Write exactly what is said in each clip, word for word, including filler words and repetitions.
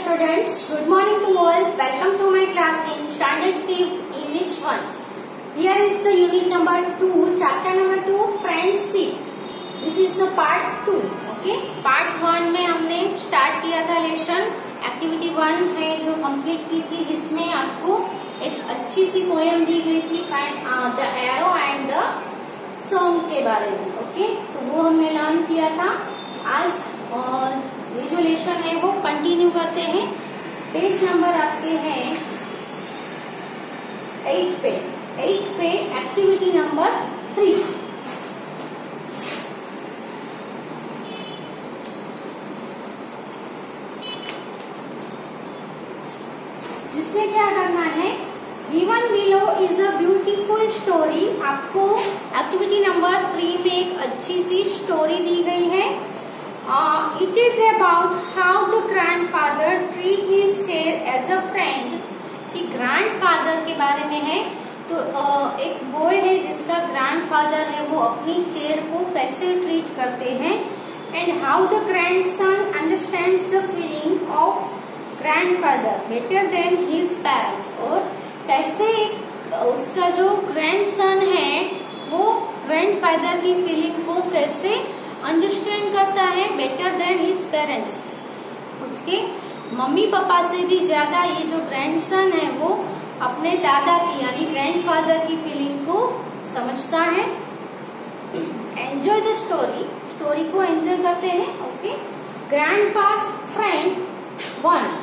students, good morning to all. Welcome to my class in standard fifth English one. Here is the unit number two, chapter number two, friendship. This is the part two. Okay, part one में हमने start किया था lesson. Activity one है जो complete की थी, जिसमें आपको एक अच्छी सी पोएम दी गई थी, the arrow and the song के बारे में. ओके, तो वो हमने लर्न किया था. आज और ये जो लेसन है वो कंटिन्यू करते हैं. पेज नंबर आपके हैं एट पे एट पे एक्टिविटी नंबर थ्री. जिसमें क्या करना है, given below is a beautiful story. आपको एक्टिविटी नंबर थ्री में एक अच्छी सी स्टोरी दी गई है. It is about how the grandfather treat his chair as a friend. कि ग्रैंडफादर के बारे में है. तो uh, एक बॉय है जिसका ग्रैंडफादर है, वो अपनी चेयर को कैसे ट्रीट करते हैं. And how the grandson understands the feeling of grandfather better than his parents. और कैसे उसका जो ग्रैंडसन है वो ग्रैंडफादर की फीलिंग को कैसे अंडरस्टैंड करता है बेटर देन हिज पेरेंट्स. उसके मम्मी पापा से भी ज्यादा ये जो ग्रैंडसन है वो अपने दादा की यानी ग्रैंडफादर की फीलिंग को समझता है. Enjoy the story. स्टोरी को एंजॉय करते हैं. Okay, grandpa's friend one.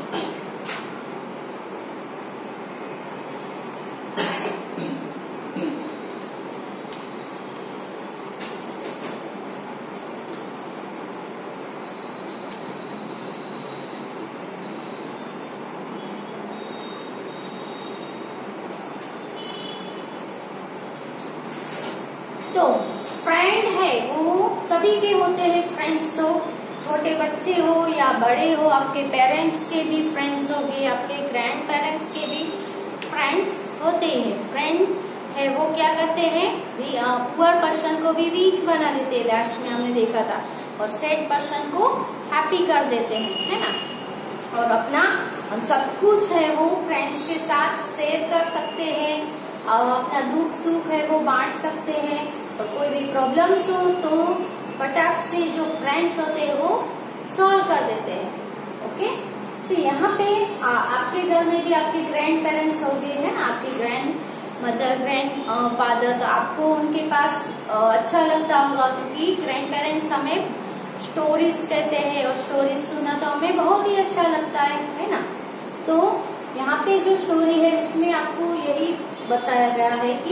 तो फ्रेंड है वो सभी के होते हैं फ्रेंड्स. तो छोटे बच्चे हो या बड़े हो, आपके पेरेंट्स के भी फ्रेंड्स होंगे, आपके ग्रैंड पेरेंट्स के भी फ्रेंड्स होते हैं. फ्रेंड है वो क्या करते हैं, पुअर पर्सन को भी रीच बना देते हैं, लास्ट में हमने देखा था. और सैड पर्सन को हैप्पी कर देते हैं, है ना. और अपना सब कुछ है वो फ्रेंड्स के साथ शेयर कर सकते हैं. और अपना दुख सुख है वो बांट सकते हैं. और कोई भी प्रॉब्लम्स हो तो फटाक से जो फ्रेंड्स होते हैं वो सॉल्व कर देते हैं. ओके, तो यहाँ पे आ, आपके घर में भी आपके ग्रैंड पेरेंट्स हो गए हैं, आपके ग्रैंड मदर ग्रैंड फादर. तो आपको उनके पास आ, अच्छा लगता होगा, क्योंकि ग्रैंड पेरेंट्स हमें स्टोरीज कहते हैं और स्टोरीज सुनना तो हमें बहुत ही अच्छा लगता है, है ना. तो यहाँ पे जो स्टोरी है इसमें आपको यही बताया गया है कि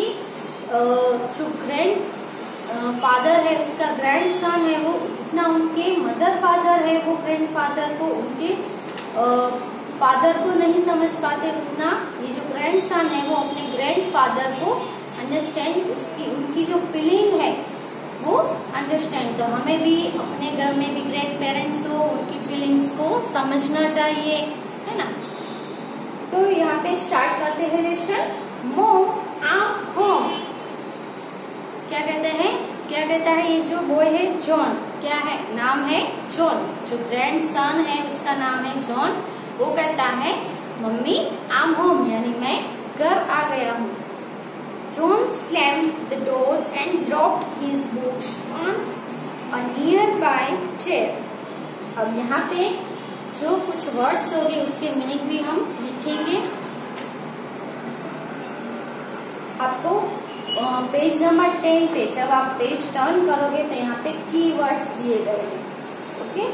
जो ग्रैंड फादर है उसका ग्रैंड सन है वो जितना उनके मदर फादर है वो ग्रैंड फादर को उनके फादर को नहीं समझ पाते, उतना ये जो ग्रैंड सन है वो अपने ग्रैंड फादर को अंडरस्टैंड, उसकी उनकी जो फीलिंग है वो अंडरस्टैंड. तो हमें भी अपने घर में भी ग्रैंड पेरेंट्स हो, उनकी फीलिंग्स को समझना चाहिए, है ना. तो यहाँ पे स्टार्ट करते हैं लेसन. मॉम आप होम. क्या कहते हैं, क्या कहता है ये जो बॉय है जॉन, क्या है नाम है जॉन. जो ग्रैंड सन है उसका नाम है जॉन. वो कहता है मम्मी आई एम होम, यानी मैं घर आ गया हूँ. John slammed the door and dropped his books on a nearby chair. अब यहाँ पे जो कुछ वर्ड्स होंगे उसके मीनिंग भी हम लिखेंगे. आपको पेज नंबर टेन पे जब आप पेज टर्न करोगे तो यहाँ पे की वर्ड्स दिए गए हैं. ओके,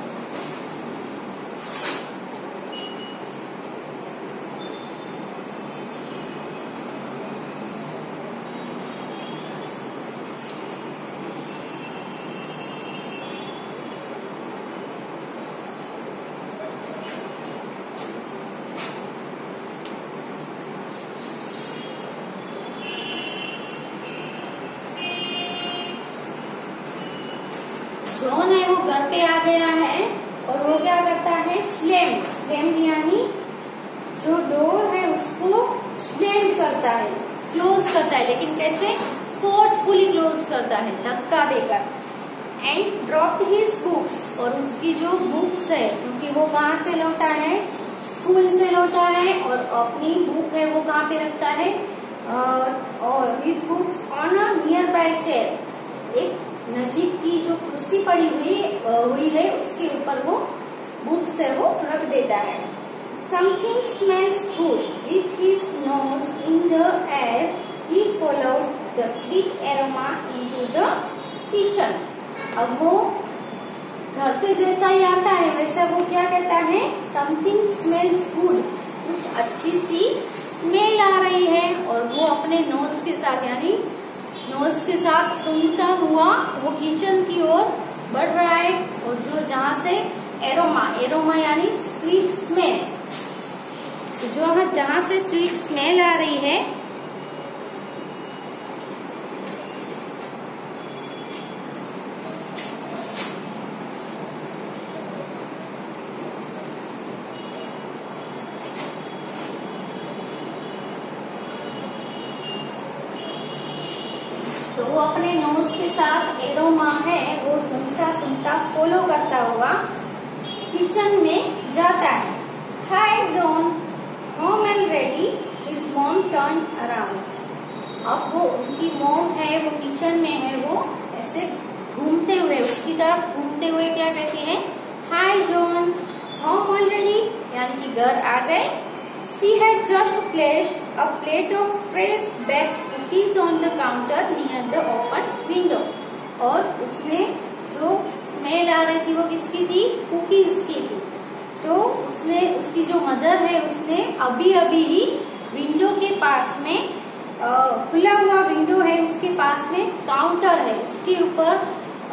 जॉन है वो घर पे आ गया है और वो क्या करता है, स्लैम. स्लैम यानी जो डोर है उसको स्लैम करता है, क्लोज करता है. लेकिन कैसे, फोर्सफुली क्लोज करता है, धक्का देकर. एंड ड्रॉप्ड हिज बुक्स, और उसकी जो बुक्स है, क्योंकि वो कहाँ से लौटा है, स्कूल से लौटा है, और अपनी बुक है वो कहाँ पे रखता है, और his books on a nearby chair, एक नजीक की जो कुर्सी पड़ी हुई हुई है उसके ऊपर वो बुक्स है वो रख देता है। Something smells good with his nose in the air, he followed the sweet aroma into the kitchen. अब वो घर पे जैसा ही आता है वैसा वो क्या कहता है, समथिंग स्मेल्स गुड, कुछ अच्छी सी स्मेल आ रही है, और वो अपने नोज के साथ यानी नोज के साथ सूंघता हुआ वो किचन की ओर बढ़ रहा है, और जो जहाँ से एरोमा, एरोमा यानी स्वीट स्मेल, जो जहाँ से स्वीट स्मेल आ रही है तो वो अपने नोज के साथ एरोमा है वो सुनता सुनता फॉलो करता हुआ किचन में जाता है। Hi John, home and ready, his mom turn around. अब वो उनकी मॉम है वो किचन में है, वो ऐसे घूमते हुए उसकी तरफ घूमते हुए क्या कहती है, हाय जॉन, होम ऑलरेडी, यानी कि घर आ गए। She had just placed a plate of fresh baked cookies on the counter near the open window, और उसने जो स्मेल आ रही थी वो किसकी थी, कुकीज की थी। तो उसने उसकी जो मदर है उसने अभी अभी ही विंडो के पास में, खुला हुआ विंडो है उसके पास में काउंटर है, उसके ऊपर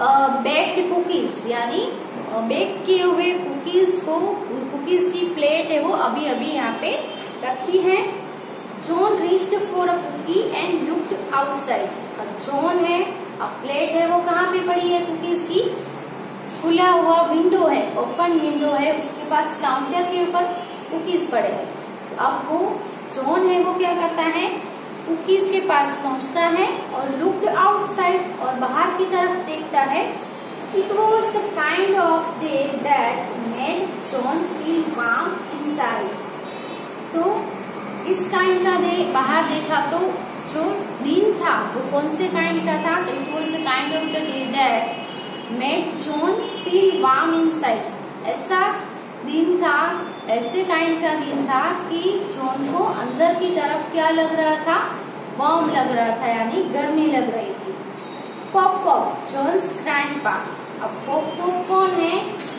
बेक्ड कुकीज यानी बेक किए हुए कुकीज को, कुकीज की प्लेट है वो अभी अभी यहाँ पे रखी है। John reached for a cookie and looked outside. अब जॉन है, अब प्लेट है वो कहाँ पे पड़ी है कुकीज की, खुला हुआ विंडो है, ओपन विंडो है, उसके पास काउंटर के ऊपर कुकीज पड़े हैं। तो अब वो जॉन है वो क्या करता है, कुकीज के पास पहुंचता है और लुक्ड आउटसाइड, और बाहर की तरफ देखता है। It was the kind of day that made John feel warm inside. तो इस काइंड का डे बाहर देखा तो जो दिन था वो कौन से काइंड का था, तो it was the kind of the day that made John feel warm inside. ऐसा दिन था, ऐसे काइंड का दिन था कि जॉन को अंदर की तरफ क्या लग रहा था, वार्म लग रहा था यानी गर्मी लग रही थी। Pop Pop, John's grandpa. अब पॉप पॉप कौन है,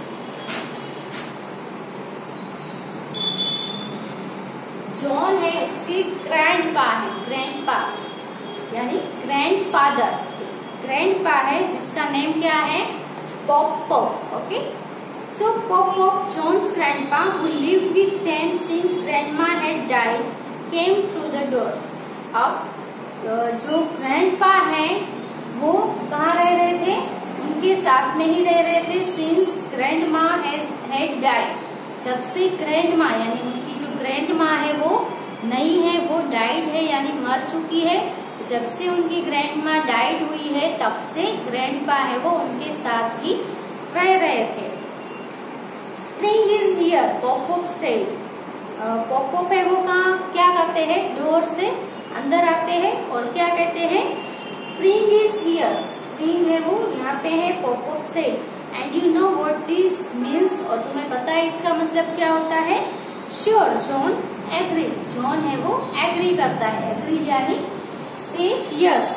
जॉन है उसके ग्रैंडपा है, ग्रैंडपा यानी ग्रैंडफादर, ग्रैंडपा है जिसका नेम क्या है, Pop Pop. Okay, so Pop Pop, John's grandpa who lived with them since grandma had died, came through the door. अब जो ग्रैंडपा है वो कहाँ रह रहे थे, उनके साथ में ही रह रहे थे सिंस ग्रैंडमा हैड डाइड, जब से ग्रैंडमा यानी उनकी जो ग्रैंडमा है वो नहीं है, वो डाइड है यानी मर चुकी है। जब से उनकी ग्रैंडमा डाइड हुई है तब से ग्रैंडपा है वो उनके साथ ही रह रहे थे। Spring is here, Pop Pop said. Pop Pop है वो कहाँ क्या करते हैं, डोर से अंदर आते हैं और क्या कहते हैं, स्प्रिंग इज हियर, स्प्रिंग है वो यहाँ पे है, Pop Pop said. And you know what this means, और तुम्हें पता है इसका मतलब क्या होता है, श्योर, जॉन एग्री, जॉन है वो एग्री करता है, एग्री यानी से यस।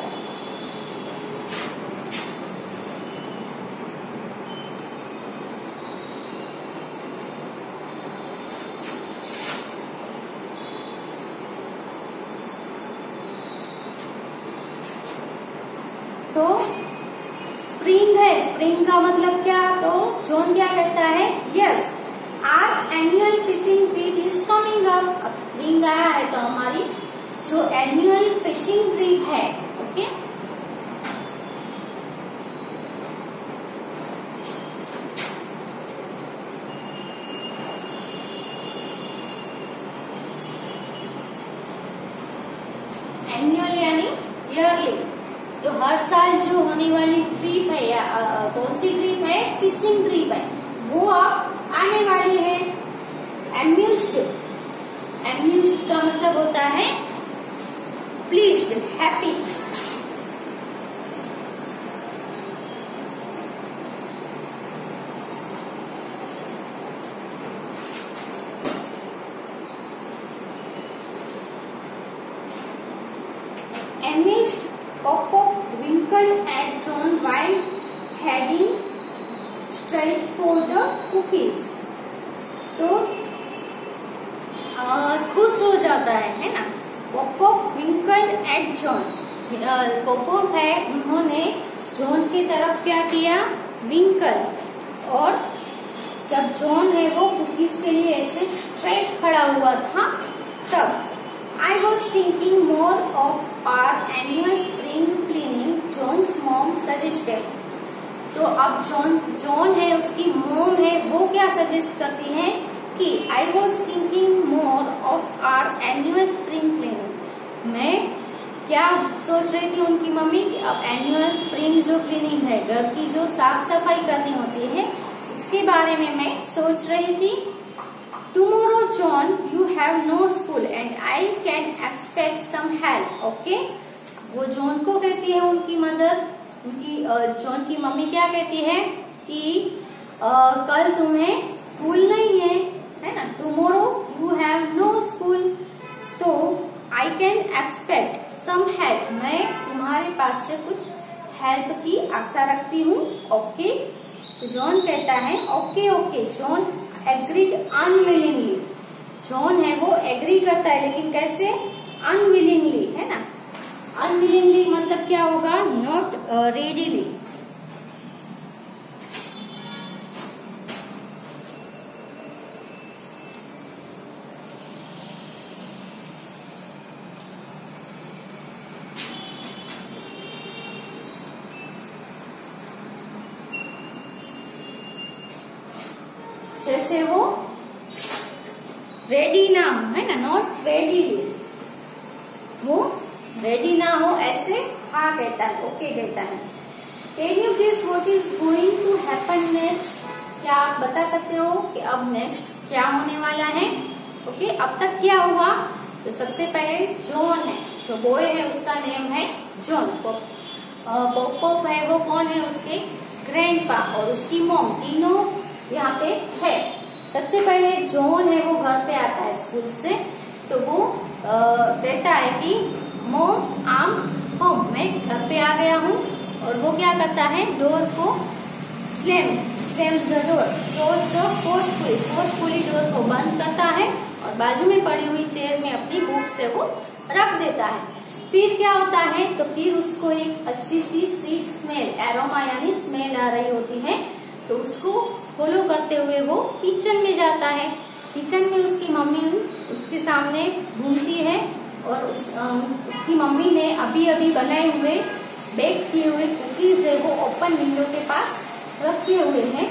तो स्प्रिंग है, स्प्रिंग का मतलब क्या, तो जॉन क्या कहता है, yes our annual fishing trip is coming up. अब स्प्रिंग आया है तो हमारी जो एनुअल फिशिंग ट्रिप है, ओके, एनुअल यानी ईयरली, तो हर साल जो होने वाली ट्रिप है या कौन सी ट्रिप है, फिशिंग ट्रिप है, वो आप आने वाली है। एम्यूज्ड, एम्यूज्ड का मतलब होता है pleased, happy. Amazed, Popo winkled at John while heading straight for the cookies. तो खुश हो जाता है, है ना। Pop Pop winkled at John, Pop Pop है उन्होंने जॉन की तरफ क्या किया, विंकल। और जब जॉन है वो कुकीज के लिए ऐसे स्ट्रेट खड़ा हुआ था तब I was thinking more of our annual spring cleaning, John's mom suggested. तो अब जॉन जॉन है उसकी मोम है वो क्या सजेस्ट करती है कि I was thinking more of our annual spring cleaning. मैं क्या सोच रही थी उनकी मम्मी कि अब एनुअल स्प्रिंग जो क्लीनिंग है, घर की जो साफ सफाई करनी होती है, उसके बारे में मैं सोच रही थी। Tomorrow, John, you have no school and I can expect some help, okay? वो जॉन को कहती है उनकी मदर, उनकी जॉन की मम्मी क्या कहती है कि आ, कल तुम्हें स्कूल नहीं है, है ना। Tomorrow you have no school, तो I can expect some help, मैं तुम्हारे पास से कुछ हेल्प की आशा रखती हूँ, ओके। तो जॉन कहता है okay okay. John agreed unwillingly, John है वो एग्री करता है लेकिन कैसे, अनविलिंगली, है ना। अनविलिंगली मतलब क्या होगा, नॉट रेडीली। जैसे वो रेडी ना हो, है ना, नॉट रेडी, वो रेडी ना हो ऐसे हाँ कहता है, ओके कहता है। Can you guess what is going to happen next, क्या आप बता सकते हो कि अब नेक्स्ट क्या होने वाला है, ओके। अब तक क्या हुआ, तो सबसे पहले जॉन है, जो बॉय है उसका नेम है जॉन। पोप है वो कौन है, उसके ग्रैंडपा और उसकी मॉम, तीनों यहाँ पे है। सबसे पहले जॉन है वो घर पे आता है स्कूल से, तो वो कहता है कि मॉम आम होम, मैं घर पे आ गया हूँ। और वो क्या करता है, डोर को slam slam the door, close the forcefully, forcefully door को बंद करता है और बाजू में पड़ी हुई चेयर में अपनी बुक से वो रख देता है। फिर क्या होता है, तो फिर उसको एक अच्छी सी स्वीट स्मेल, एरोमा यानी स्मेल आ रही होती है, तो उसको फॉलो करते हुए वो किचन में जाता है। किचन में उसकी मम्मी उसके सामने घूमती है और उस, आ, उसकी मम्मी ने अभी अभी बनाए हुए बेक किए हुए कुकीज है वो ओपन विंडो के पास रखे हुए हैं।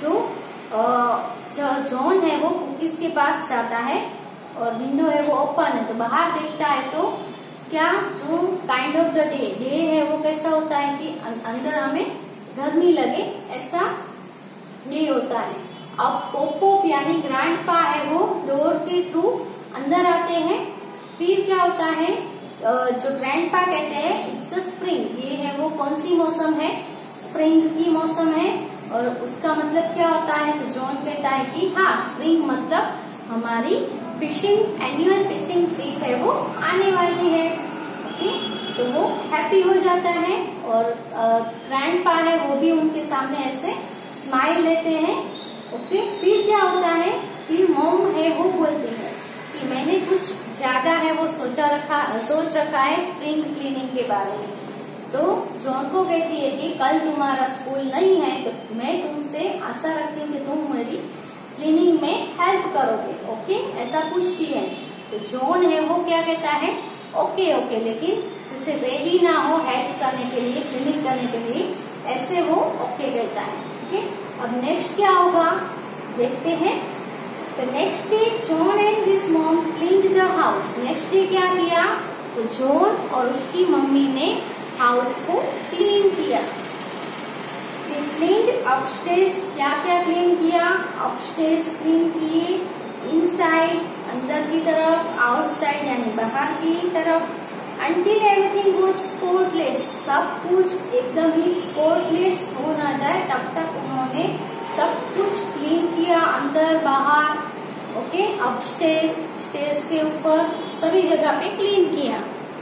जो जॉन है वो कुकीज के पास जाता है और विंडो है वो ओपन है, तो बाहर देखता है तो क्या, जो kind of the day day है वो कैसा होता है कि अंदर हमें गर्मी लगे ऐसा डे होता है। अब पोपो यानी ग्रैंडपा है वो डोर के थ्रू अंदर आते हैं। फिर क्या होता है, जो ग्रैंडपा कहते हैं इट्स अ स्प्रिंग, ये है वो कौन सी मौसम है, स्प्रिंग की मौसम है। और उसका मतलब क्या होता है, तो जॉन कहता है कि हाँ स्प्रिंग मतलब हमारी फिशिंग एनुअल फिशिंग ट्रिप है वो आने वाली है, ओके। तो वो हैप्पी हो जाता है और ग्रैंडपा है वो भी उनके सामने ऐसे स्माइल लेते हैं, ओके। फिर क्या होता है, फिर मॉम है वो बोलती है कि मैंने कुछ ज्यादा है वो सोचा रखा सोच रखा है स्प्रिंग क्लीनिंग के बारे में। तो जॉन को कहती है कि कल तुम्हारा स्कूल नहीं है, तो मैं तुमसे आशा रखती हूँ कि तुम मेरी क्लीनिंग में हेल्प करोगे, ओके, ऐसा पूछती है। तो जॉन है वो क्या कहता है, ओके ओके, लेकिन जैसे रेडी ना हो हेल्प करने के लिए, क्लीनिंग करने के लिए, ऐसे वो ओके कहता है, ओके। अब नेक्स्ट क्या होगा देखते हैं। तो next day John and his mom cleaned the house. Next day क्या किया, तो जॉन और उसकी मम्मी ने हाउस को क्लीन किया। क्लीन अपस्टेयर्स, क्या क्या क्लीन किया? अपस्टेयर्स क्लीन किए, इनसाइड अंदर की तरफ, आउटसाइड यानी बाहर की तरफ, until everything was spotless, सब कुछ एकदम ही स्पॉटलेस हो ना जाए तब तक उन्होंने सब कुछ क्लीन किया, अंदर बाहर, ओके, अपस्टेयर, स्टेयर्स के ऊपर, सभी जगह पे क्लीन किया।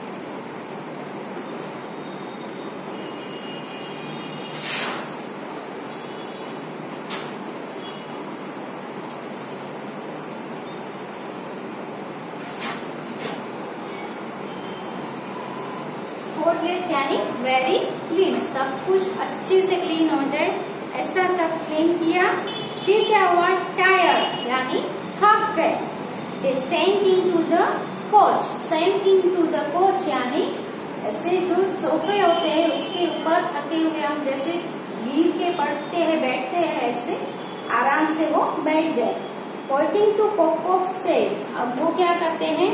स्पॉटलेस यानी वेरी क्लीन, सब कुछ अच्छे से क्लीन हो जाए, ऐसा सब क्लीन किया। फिर क्या हुआ? टायर्ड यानी थक गए। They sent into the couch, sent into the couch यानी ऐसे जो सोफे होते हैं उसके ऊपर थके हुए हम जैसे गिर के पड़ते हैं, बैठते हैं, ऐसे आराम से वो बैठ गए। Pointing to Pop Pop chair, अब वो क्या करते हैं?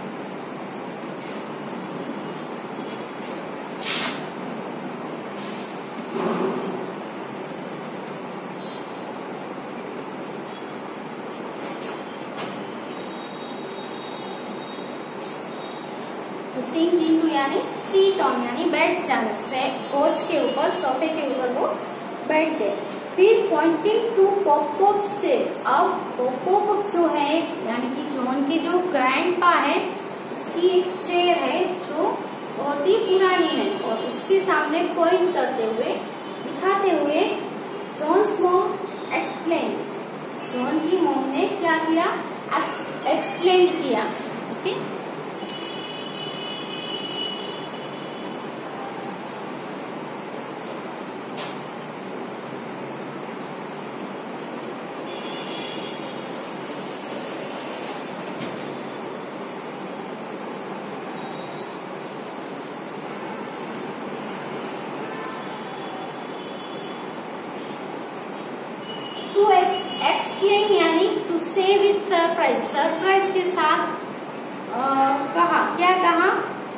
सिंक इनटू यानी सीट ऑन यानी बैठ जाना, से कोच के ऊपर, सोफे के ऊपर वो बैठ गए। फिर pointing to Pop Pop chair, अब पॉप पॉप जो है यानी कि जॉन के जो ग्रैंडपा है उसकी एक चेयर है जो बहुत ही पुरानी है, और उसके सामने पॉइंट करते हुए, दिखाते हुए जॉन्स मॉम एक्सप्लेन, जॉन की मॉम ने क्या किया? एक्सप्लेन किया। ओके, टू एक्सप्लेन यानी to say with surprise, surprise के साथ आ, कहा, क्या कहा?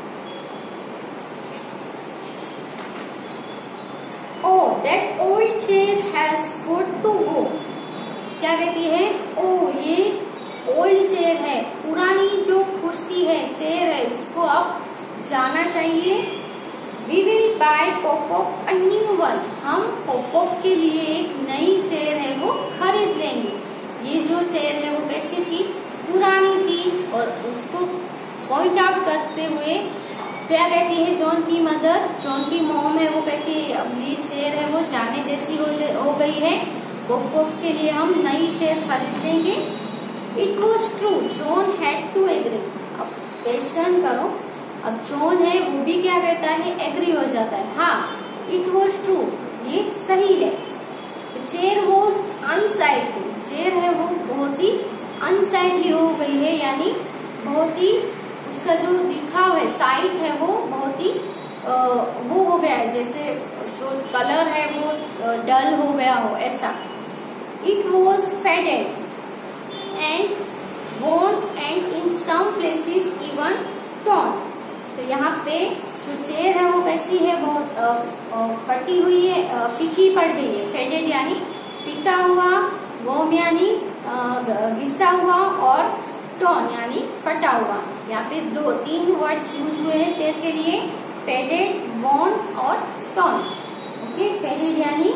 Oh that old chair has got to go, क्या कहती है? ओ ये ओल्ड चेयर है, पुरानी जो कुर्सी है, चेयर है, उसको अब जाना चाहिए। We will buy Pop Pop a new one, हम पॉप पॉप के लिए एक नई चेयर है वो खरीद लेंगे। ये जो चेयर है वो कैसी थी? पुरानी थी, और उसको पॉइंट आउट करते हुए क्या कहती है जॉन की मदर, जॉन की मॉम है, वो कहती है अब ये चेयर है वो जाने जैसी हो, हो गई है, पॉप पॉप के लिए हम नई चेयर खरीद लेंगे। It was true, John had to agree, अब पेज टर्न करो, अब जॉन है वो भी क्या कहता है? एग्री हो जाता है, हाँ इट वॉज ट्रू, ये सही है। चेयर वॉज अनसाइडली, चेयर है वो बहुत ही अनसाइडली हो गई है, यानी बहुत ही उसका जो दिखाव है, साइड है वो बहुत ही आ, वो हो गया है, जैसे जो कलर है वो डल हो गया हो, ऐसा। It was faded and worn and in some places even torn, तो यहाँ पे जो चेयर है वो कैसी है? बहुत फटी हुई है, फीकी पड़ गई है। फेडेड यानी फीका हुआ, वोम यानी घिसा हुआ, और टॉन यानी फटा हुआ। यहाँ पे दो तीन वर्ड्स यूज हुए हैं चेयर के लिए, फेडेड, वोन और टॉन। ओके, फेडेड यानी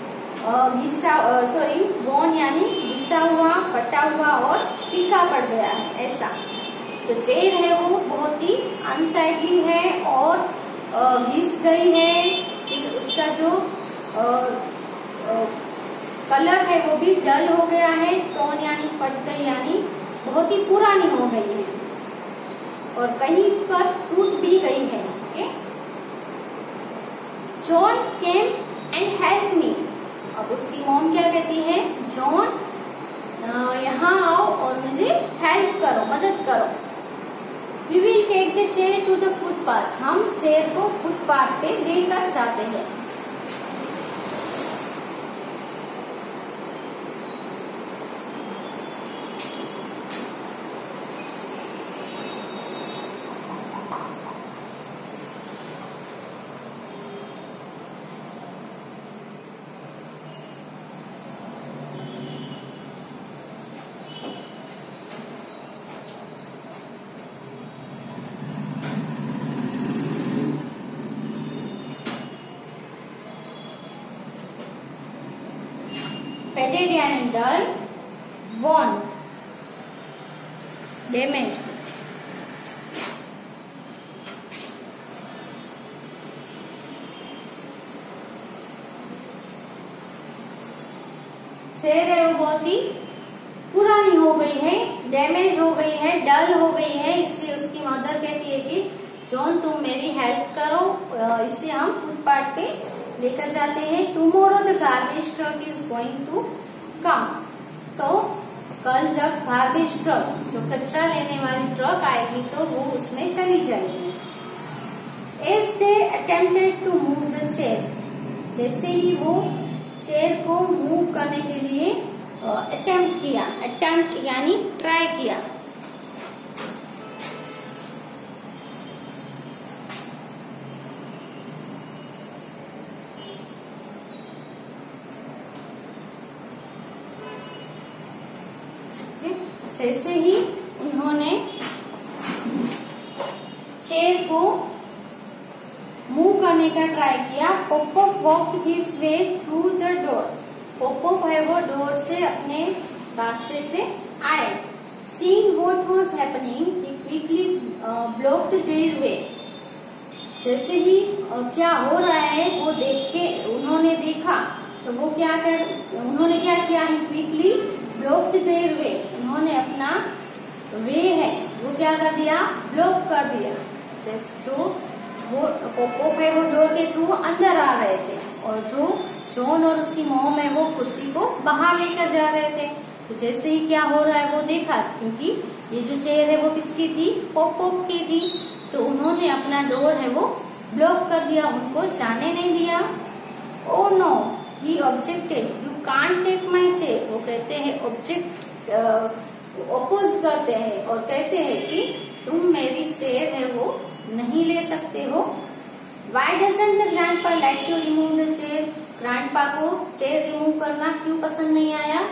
घिसा, सॉरी वोन यानी घिसा हुआ, फटा हुआ और फीका पड़ गया है, ऐसा। तो चेयर है वो बहुत ही अनसाइडली है और घिस गई है, फिर उसका जो आ, आ, कलर है वो भी डल हो गया है, टोन यानी फट गई यानी बहुत ही पुरानी हो गई है, और कहीं पर टूट भी गई है। Okay, John came and help me, अब उसकी मॉम क्या कहती है? जॉन यहाँ आओ और मुझे हेल्प करो, मदद करो। We will take the chair to the footpath, हम चेयर को फुटपाथ पे देकर जाते हैं। फेड यानी डल, वॉन डैमेज। चेयर है वो बहुत ही पुरानी हो गई है, डैमेज हो गई है, डल हो गई है, इसलिए उसकी मदर कहती है कि जॉन तुम मेरी हेल्प करो। इससे हम फुटपाथ पे लेकर जाते हैं। Tomorrow the garbage truck is going to come. तो कल जब गार्बेज ट्रक, जो कचरा लेने वाली ट्रक आएगी, तो वो उसमें चली जाएगी। As they attempted to move the chair, जैसे ही वो चेयर को मूव करने के लिए अटेम्प्ट किया, अटेम्प्ट यानी ट्राई किया, जैसे ही उन्होंने चेयर को मूव करने का ट्राई किया, Pop Pop walk his way through the door. Pop Pop है वो डोर से अपने रास्ते से आए। Seeing what was happening he quickly blocked their way. जैसे ही uh, क्या हो रहा है वो देखे, उन्होंने देखा, तो वो क्या कर उन्होंने क्या किया, he quickly blocked their way. उन्होंने अपना वे है वो क्या कर दिया, ब्लॉक कर दिया। जैसे जो वो पॉपअप है वो डोर के थ्रू अंदर आ रहे थे, और जो जॉन और उसकी मॉम है वो कुर्सी को बाहर लेकर जा रहे थे। तो जैसे ही क्या हो रहा है वो देखा, क्योंकि ये जो चेयर है वो किसकी थी, पॉपअप की थी, तो उन्होंने अपना डोर है वो ब्लॉक कर दिया, उनको जाने नहीं दिया। Oh no, he objected, you can't take my chair. वो कहते हैं ऑब्जेक्ट अपोज करते हैं और कहते हैं कि तुम मेरी चेयर है वो नहीं ले सकते हो। Why doesn't the grandpa like to remove the chair? Grandpa को चेयर रिमूव करना क्यों पसंद नहीं आया?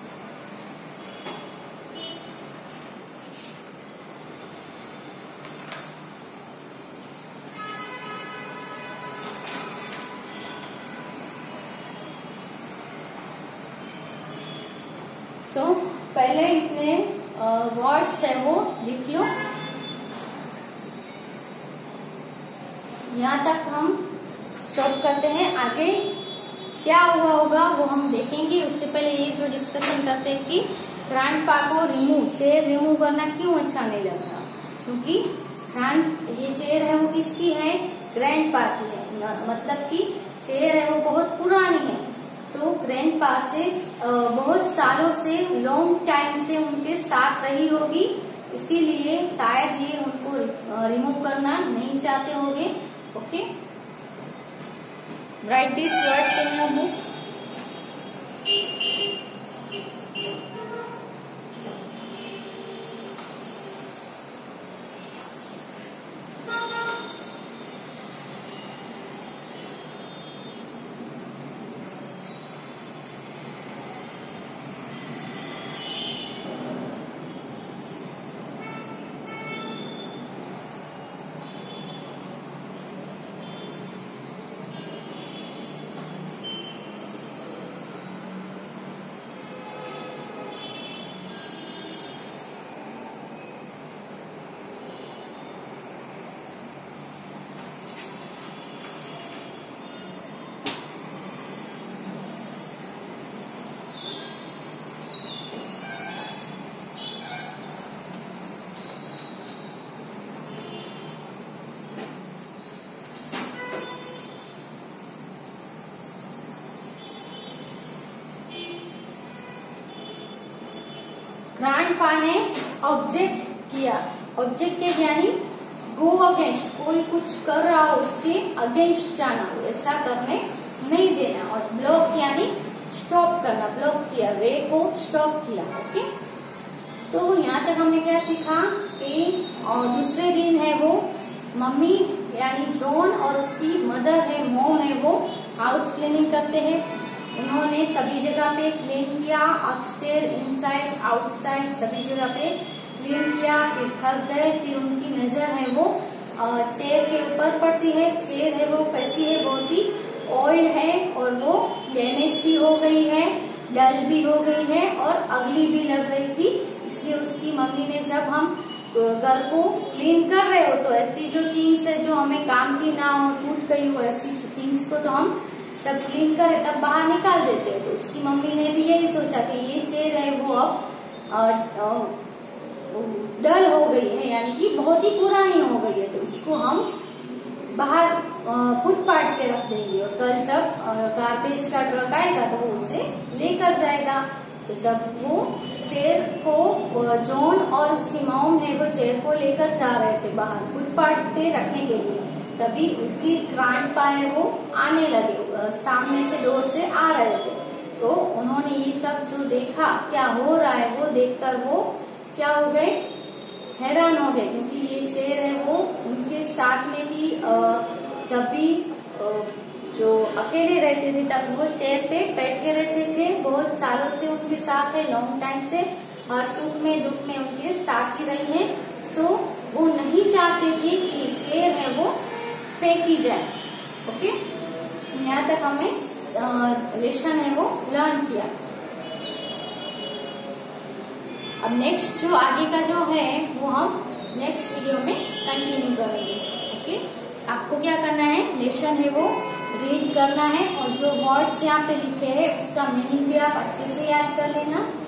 सो so, पहले इतने वर्ड्स है वो लिख लो। यहाँ तक हम स्टॉप करते हैं। आगे क्या हुआ होगा वो हम देखेंगे। उससे पहले ये जो डिस्कशन करते हैं कि ग्रैंडपा को रिमूव चेयर रिमूव करना क्यों अच्छा नहीं लगता, क्योंकि ग्रैंड ये चेयर है वो किसकी है, ग्रैंडपा की है। मतलब कि चेयर है वो बहुत पुरानी है, तो ग्रैंडपा से बहुत सालों से, लॉन्ग टाइम से उनके साथ रही होगी, इसीलिए शायद ये उनको रिमूव करना नहीं चाहते होंगे। Okay, write these words in your book. Grandpa ने ऑब्जेक्ट किया, ऑब्जेक्ट यानी गो अगेंस्ट, कोई कुछ कर रहा हो उसके अगेंस्ट जाना, ऐसा करने नहीं देना। और ब्लॉक यानी स्टॉप करना, ब्लॉक किया, वे को स्टॉप किया। ओके, तो यहाँ तक हमने क्या सीखा कि दूसरे दिन है वो मम्मी यानी जॉन और उसकी मदर है, मॉम है, वो हाउस क्लीनिंग करते हैं। उन्होंने सभी जगह पे क्लीन किया, अपस्टेयर, इनसाइड, आउटसाइड, सभी जगह पे क्लीन किया। फिर थक गए, फिर उनकी नजर है वो चेयर के ऊपर पड़ती है। चेयर है वो कैसी है, बहुत ही ओल्ड है और वो डैमेज भी हो गई है, डल भी हो गई है और अगली भी लग रही थी। इसलिए उसकी मम्मी ने, जब हम घर को क्लीन कर रहे हो तो ऐसी जो थिंग्स है जो हमें काम की ना हो, टूट गई हो, ऐसी थिंग्स को तो हम जब क्लीन करें तब बाहर निकाल देते हैं। तो उसकी मम्मी ने भी यही सोचा कि ये चेयर है वो अब डल हो गई है, यानी कि बहुत ही पुरानी हो गई है, तो इसको हम बाहर फुटपाथ पे रख देंगे और कल जब गार्बेज का ट्रक आएगा तो वो उसे लेकर जाएगा। तो जब वो चेयर को, जॉन और उसकी मॉम है वो चेयर को लेकर जा रहे थे बाहर फुटपाथ पे रखने के लिए, तभी उसकी ग्रैंडपा है वो आने लगे, सामने से डोर से आ रहे थे। तो उन्होंने ये सब जो देखा क्या हो रहा है वो देखकर वो क्या हो गए, हैरान हो गए, क्योंकि ये चेयर है वो उनके साथ में ही जब भी जो अकेले रहते थे तब वो चेयर पे बैठे रहते थे, बहुत सालों से उनके साथ है, लॉन्ग टाइम से, हर सुख में दुख में उनके साथ ही रही है। सो वो नहीं चाहते थे कि ये चेयर है वो फेंकी जाए। ओके, यहाँ तक हमें लेसन है वो लर्न किया। अब नेक्स्ट जो आगे का जो है वो हम नेक्स्ट वीडियो में कंटिन्यू करेंगे। ओके, आपको क्या करना है, लेसन है वो रीड करना है और जो वर्ड्स यहाँ पे लिखे हैं उसका मीनिंग भी आप अच्छे से याद कर लेना।